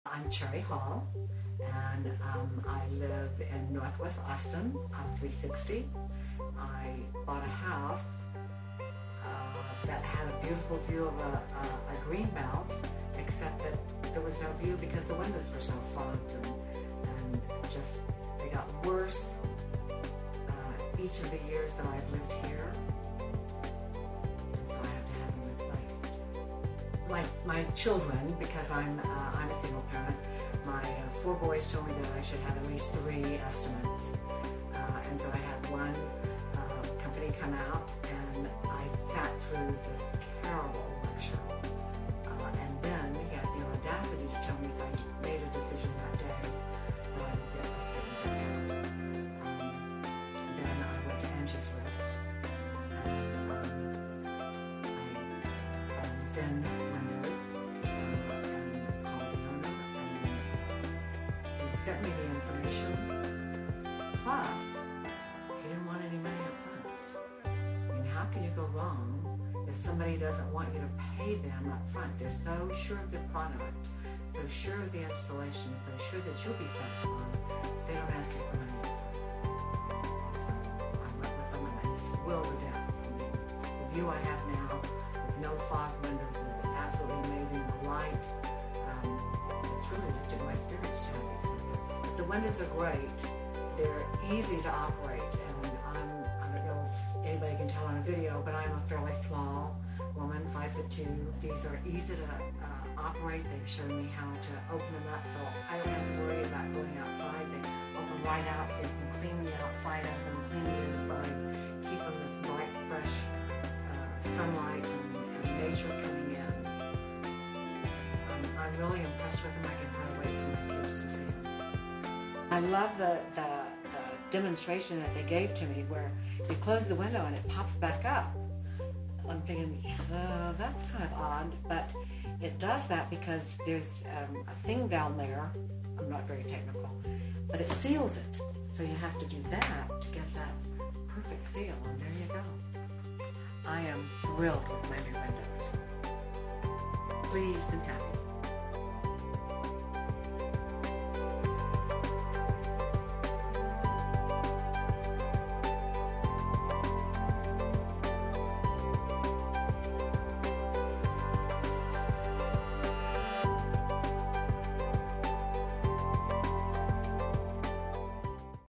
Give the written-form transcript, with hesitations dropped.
I'm Cherry Hall, and I live in Northwest Austin on 360. I bought a house that had a beautiful view of a green belt, except that there was no view because the windows were so fogged and just they got worse each of the years that I've lived here. So I have to have them replaced. My children, because I'm a single parent, my 4 boys told me that I should have at least 3 estimates. And so I had one company come out, and I sat through this terrible lecture. And then he had the audacity to tell me if I made a decision that day that I would get a certain discount. Then I went to Angie's List, and I found Zen Windows, and called the owner, and he sent me the information. Plus, he didn't want any money up front. I mean, how can you go wrong if somebody doesn't want you to pay them up front? They're so sure of their product, so sure of the installation, so sure that you'll be satisfied. They don't ask you for money. So I went with them, and I thrilled to death. The view I have now, with no fog windows, is absolutely amazing. The light, it's really just a great experience to have. But the windows are great. They're easy to operate, and I don't know if anybody can tell on a video, but I'm a fairly small woman, 5'2". These are easy to operate. They've shown me how to open them up, so I don't have to worry about going outside. They open right out, so you can clean the outside of them, clean the inside, keep them this bright, fresh sunlight and nature coming in. I'm really impressed with them. I can hardly wait for my kids to see them. I love the demonstration that they gave to me where you close the window and it pops back up. I'm thinking, that's kind of odd, but it does that because there's a thing down there. I'm not very technical, but it seals it. So you have to do that to get that perfect seal, and there you go. I am thrilled with my new windows. Pleased and happy.